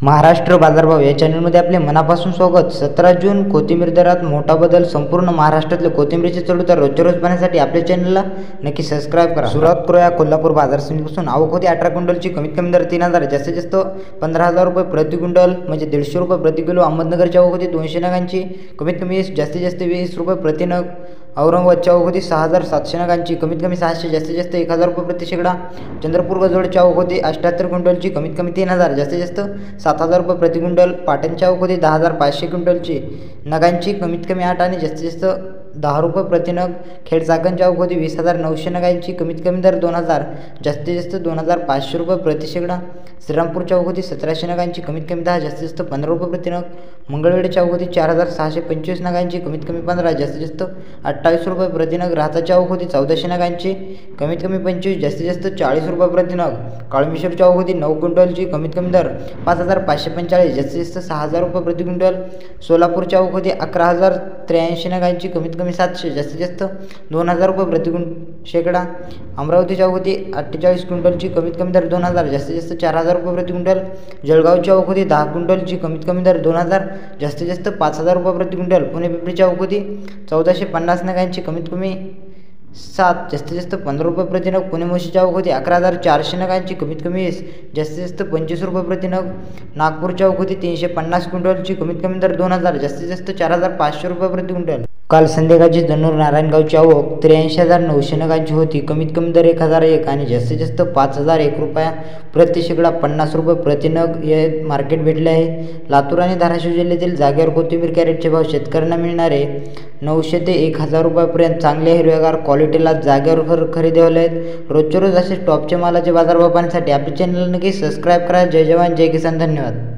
महाराष्ट्र बाजारभाव या चॅनलमध्ये आपले मनापासून स्वागत। 17 जून कोथिंबीर दरात मोठा बदल। संपूर्ण महाराष्ट्रातले कोथिंबीरीचे चढउतार रोजच्या रोज पाहण्यासाठी आपल्या चॅनलला नक्की सबस्क्राइब करा। सुरुवात करूया कोल्हापूर बाजार समितीपासून। आवक होती 18 क्विंटलची, कमीत कमी दर 3000, जास्तीत जास्त 15000 रुपये प्रति क्विंटल म्हणजे 150 रुपये प्रति किलो। अहमदनगरची आवक होती 200 नगांची, कमीत कमी जास्तीत जास्त 20 रुपये प्रति नग। औरंगाबादची आवक होती 6700 नगांची, कमीत कमी 600, जास्तीत जास्त 1000 रुपये प्रति शेकडा। चंद्रपूर गजोडची आवक होती 78 क्विंटलची, कमीत कमी 3000, जास्तीत जास्त 7000 रुपये प्रति क्विंटल। पाटणची आवक होती 10500 क्विंटलची नगांची, कमीत कमी 8 आणि जास्तीत जास्त 10 रुपये प्रति नग। खेड चाकणची आवक होती 20900 नगांची, कमीत कमी दर 2000, जास्तीत जास्त 2500 रुपये प्रति शेकडा। श्रीरामपूरची आवक होती 1700 नगांची, कमीत कमी 10, जास्तीत जास्त 15 रुपये प्रति नग। मंगळवेढ्याची आवक होती 4625 नगांची, कमीत कमी 15, जास्तीत जास्त 28 रुपये प्रति नग। राहताची आवक होती 1400 नगांची, कमीत कमी 25, जास्तीत जास्त 40 रुपये प्रति नग। काळमेश्वरची आवक होती 9 क्विंटलची, कमीत कमी दर 5545, जास्तीत जास्त 6000 रुपये प्रति क्विंटल। सोलापूरची आवक होती 11083 नगांची, कमीत कमी 700, जास्तीत जास्त 2000 रुपये प्रति शेकडा। अमरावतीची आवक होती 48 क्विंटलची, कमीत कमी दर 2000, जास्तीत जास्त 4000 रुपये प्रति क्विंटल। जळगावची आवक होती 10 क्विंटलची, कमीत कमी दर 2000, जास्तीत जास्त 5000 रुपये प्रति क्विंटल। पुणे पिंपरीची आवक होती 1450 नगांची, कमीत कमी 7, जास्तीत जास्त 15 रुपये प्रति नग। पुणे मोशीची आवक होती 11400 नगांची, कमीत कमी 20, जास्तीत जास्त 25 रुपये प्रति नग। नागपूरची आवक होती 350 क्विंटलची, कमीत कमी दर 2000, जास्तीत जास्त 4500 रुपये प्रति क्विंटल। काल संध्याकाळची जन्नूर नारायणगावची आवक 83900 नगांची होती, कमीत कमी दर 1001 आणि जास्तीत जास्त 5001 रुपया प्रति शेकडा, 50 रुपये प्रति नग हे मार्केट भेटले आहे। लातूर आणि धाराशिव जिल्ह्यातील जागेवर कोथिंबीर कॅरेटचे भाव शेतकऱ्यांना मिळणारे 900 ते 1000 रुपयापर्यंत चांगल्या हिरव्यागार क्वालिटीला जागेवर खरेदी होले आहेत। रोजच्या रोज असे टॉपचे मालाचे बाजारभाव पाहण्यासाठी आपल्या चॅनलला नक्की सबस्क्राईब करा। जय जवान जय किसान, धन्यवाद।